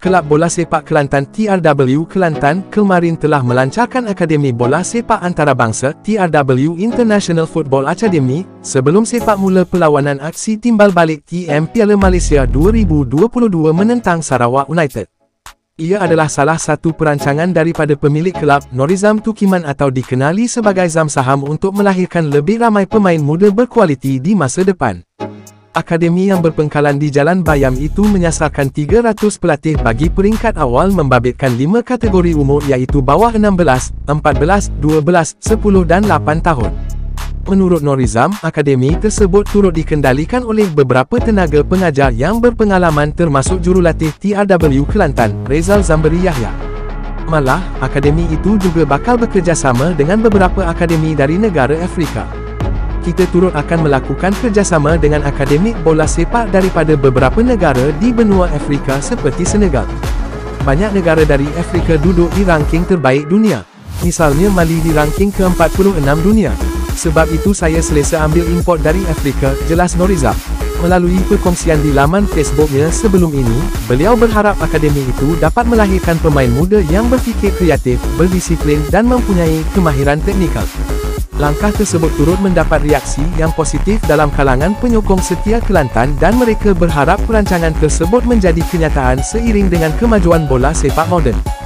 Kelab Bola Sepak Kelantan TRW Kelantan kemarin telah melancarkan Akademi Bola Sepak Antarabangsa TRW International Football Academy sebelum sepak mula perlawanan aksi timbal balik TM Piala Malaysia 2022 menentang Sarawak United. Ia adalah salah satu perancangan daripada pemilik kelab Norizam Tukiman atau dikenali sebagai Zam Saham untuk melahirkan lebih ramai pemain muda berkualiti di masa depan. Akademi yang berpengkalan di Jalan Bayam itu menyasarkan 300 pelatih bagi peringkat awal membabitkan 5 kategori umur iaitu bawah 16, 14, 12, 10 dan 8 tahun. Menurut Norizam, akademi tersebut turut dikendalikan oleh beberapa tenaga pengajar yang berpengalaman termasuk jurulatih TRW Kelantan, Rezal Zamberi Yahya. Malah, akademi itu juga bakal bekerjasama dengan beberapa akademi dari negara Afrika. Kita turut akan melakukan kerjasama dengan akademik bola sepak daripada beberapa negara di benua Afrika seperti Senegal. Banyak negara dari Afrika duduk di ranking terbaik dunia. Misalnya Mali di ranking ke-46 dunia. Sebab itu saya selesa ambil import dari Afrika, jelas Norizam. Melalui perkongsian di laman Facebooknya sebelum ini, beliau berharap akademi itu dapat melahirkan pemain muda yang berfikir kreatif, berdisiplin dan mempunyai kemahiran teknikal. Langkah tersebut turut mendapat reaksi yang positif dalam kalangan penyokong setia Kelantan dan mereka berharap perancangan tersebut menjadi kenyataan seiring dengan kemajuan bola sepak moden.